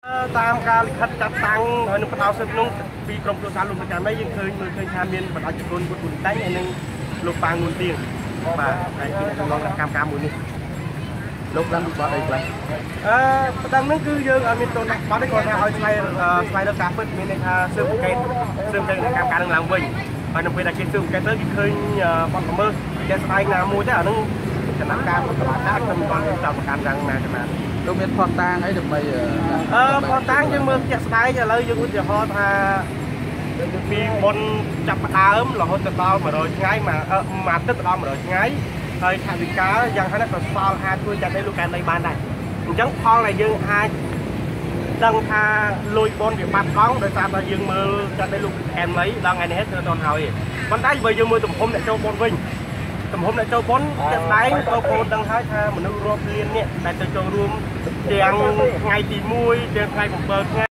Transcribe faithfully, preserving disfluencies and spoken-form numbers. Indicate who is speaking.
Speaker 1: តាមការលិខិតចាត់តាំងហើយនឹងបដៅសិទ្ធិនោះពីក្រមគ្រួសារលោកប្រចាំនេះយើងឃើញមើលឃើញថាមានបណ្ដាច់ជនពុទ្ធបុតែងហើយនឹងលោកប៉ាងមួយទៀងបាទហើយគឺក្នុងកម្មការមួយនេះលោកបានវិបត្តិអីខ្លះអឺប្រដឹងហ្នឹងគឺយើងអត់មានតូនដាក់បាត់ទេគាត់ថាឲ្យឆ្លៃឆ្លៃលើការពិតមានន័យថាស៊ើបអង្កេតស៊ើបទៅកម្មការនឹងឡើងវិញហើយនៅពេលដែលគេស៊ើបអង្កេតទៅគេឃើញបទល្មើសជាស្ដែងណាមួយទៅអាហ្នឹងចំណាត់ការរបស់តុលាការខ្ញុំមិនបានតាមប្រកាន់យ៉ាងណាចំណាត់លោកមានផុសតាងអីដើម្បីអឺផុសតាងយើងមើលជាក់ស្ដែងឥឡូវយើងឧទាហរណ៍ថាពីមុនចាប់ផ្ដើមរហូតដល់មួយរយថ្ងៃមួយមួយអាទិត្យដល់មួយរយថ្ងៃហើយថាវិការយ៉ាងហោចណាស់ក៏សល់អាចជួយចាត់ឲ្យលោកកែនៃបានដែរអញ្ចឹងផលដែលយើងអាចដឹងថាលុយបនវាបាត់កង់ដោយសារតែយើងមើលចាត់ឲ្យលោកកែនៃដល់ថ្ងៃនេះគឺអត់ហើយប៉ុន្តែបើយើងមើលទំហំអ្នកចូលបនវិញទំហំអ្នកចូលបនជាក់ស្ដែងបងប្អូនដឹងហើយថាមនុស្សរាប់លាននាក់ដែលទៅចូលរួមទាំងថ្ងៃទីមួយទាំងថ្ងៃ7ថ្ងៃ